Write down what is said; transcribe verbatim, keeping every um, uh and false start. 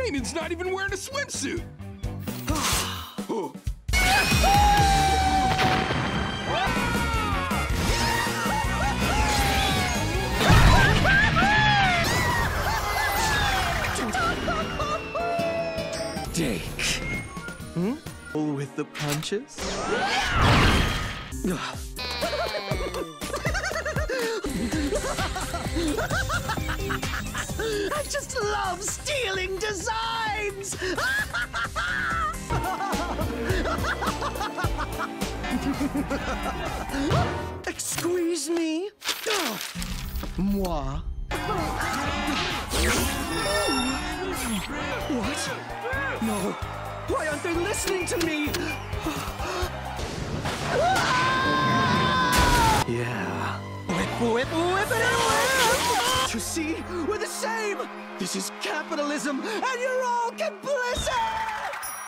Kainan's not even wearing a swimsuit. Oh. Dake. Hmm? With the punches? I just love stealing designs! Excuse me? Moi? What? No. Why aren't they listening to me? Yeah. Whip, whip, whip it and whip! You see? We're the same! This is capitalism, and you're all complicit!